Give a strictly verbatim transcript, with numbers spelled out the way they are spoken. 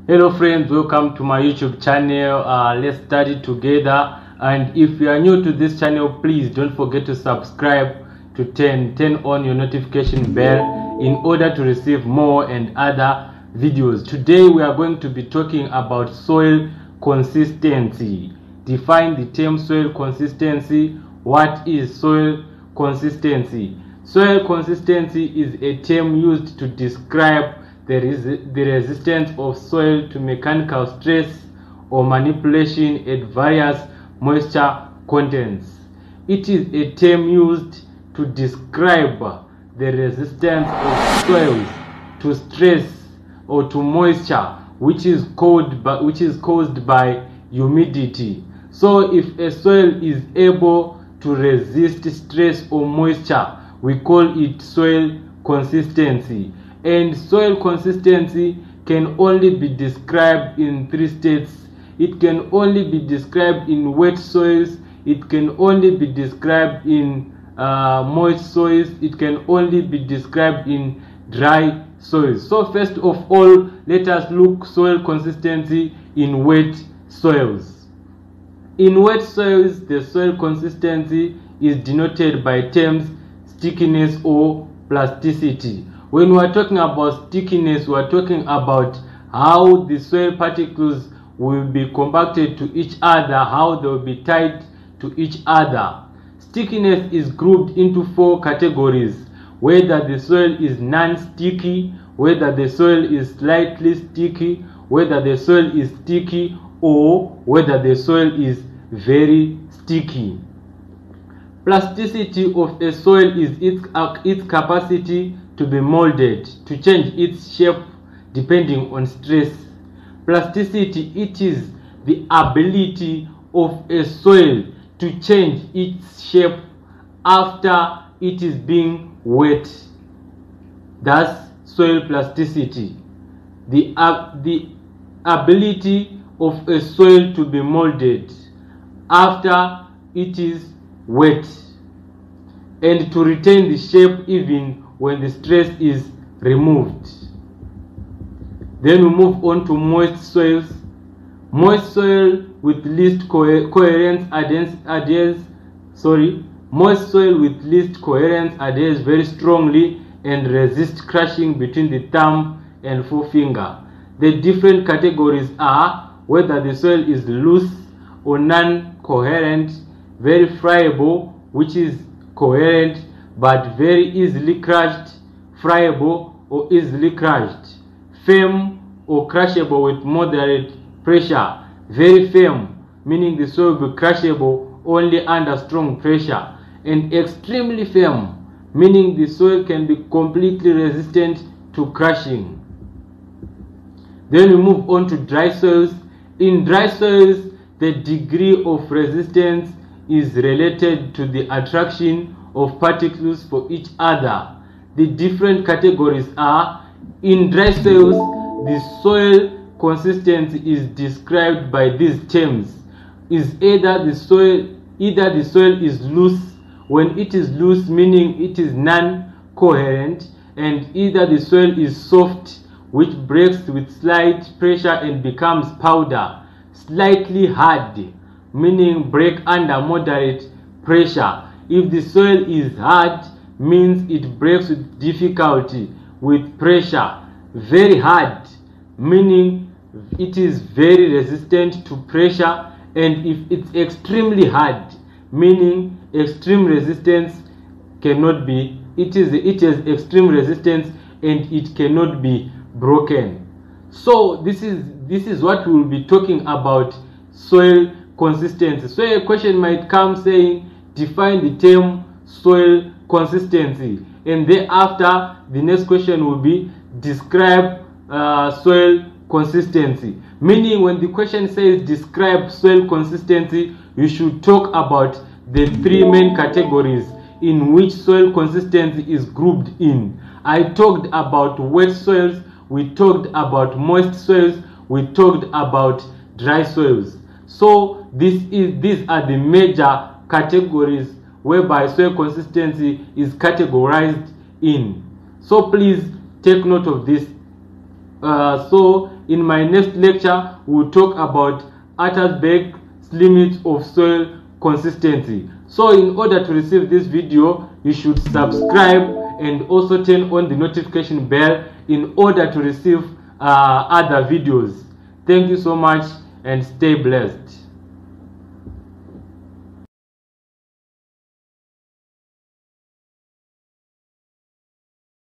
Hello friends, welcome to my YouTube channel. Uh, let's study together. And if you are new to this channel, please don't forget to subscribe, to turn turn on your notification bell in order to receive more and other videos. Today we are going to be talking about soil consistency. Define the term soil consistency. What is soil consistency? Soil consistency is a term used to describe the, res the resistance of soil to mechanical stress or manipulation at various moisture contents. It is a term used to describe the resistance of soils to stress or to moisture, which is caused by, which is caused by humidity. So if a soil is able to resist stress or moisture, we call it soil consistency. And soil consistency can only be described in three states. It can only be described in wet soils, it can only be described in uh, moist soils, it can only be described in dry soils. So first of all, let us look soil consistency in wet soils. In wet soils, the soil consistency is denoted by terms stickiness or plasticity. When we are talking about stickiness, we are talking about how the soil particles will be compacted to each other, how they will be tied to each other. Stickiness is grouped into four categories: whether the soil is non-sticky, whether the soil is slightly sticky, whether the soil is sticky, or whether the soil is very sticky. Plasticity of a soil is its, uh, its capacity to be molded, to change its shape depending on stress. Plasticity, it is the ability of a soil to change its shape after it is being wet. That's soil plasticity. The, uh, the ability of a soil to be molded after it is wet and to retain the shape even when the stress is removed. Then we move on to moist soils. Moist soil with least co coherence adheres, adheres sorry moist soil with least coherence adheres very strongly and resists crushing between the thumb and forefinger. The different categories are whether the soil is loose or non-coherent, very friable, which is coherent but very easily crushed, friable or easily crushed, firm or crushable with moderate pressure, very firm, meaning the soil will be crushable only under strong pressure, and extremely firm, meaning the soil can be completely resistant to crushing. Then we move on to dry soils. In dry soils, the degree of resistance is related to the attraction of particles for each other. The different categories are: in dry soils, the soil consistency is described by these terms: is either the soil either the soil is loose. When it is loose, meaning it is non-coherent, and either the soil is soft, which breaks with slight pressure and becomes powder. Slightly hard, meaning break under moderate pressure. If the soil is hard, means it breaks with difficulty with pressure. Very hard, meaning it is very resistant to pressure. And if it's extremely hard, meaning extreme resistance cannot be, it is it has extreme resistance and it cannot be broken. So this is this is what we will be talking about soil consistency. So a question might come saying, define the term soil consistency, and thereafter the next question will be, describe uh, soil consistency. Meaning when the question says describe soil consistency, you should talk about the three main categories in which soil consistency is grouped in. I talked about wet soils, we talked about moist soils, we talked about dry soils. So this is these are the major categories whereby soil consistency is categorized in. So please take note of this. Uh, so In my next lecture, we will talk about Attersberg's limits of soil consistency. So in order to receive this video, you should subscribe and also turn on the notification bell in order to receive uh, other videos. Thank you so much and stay blessed.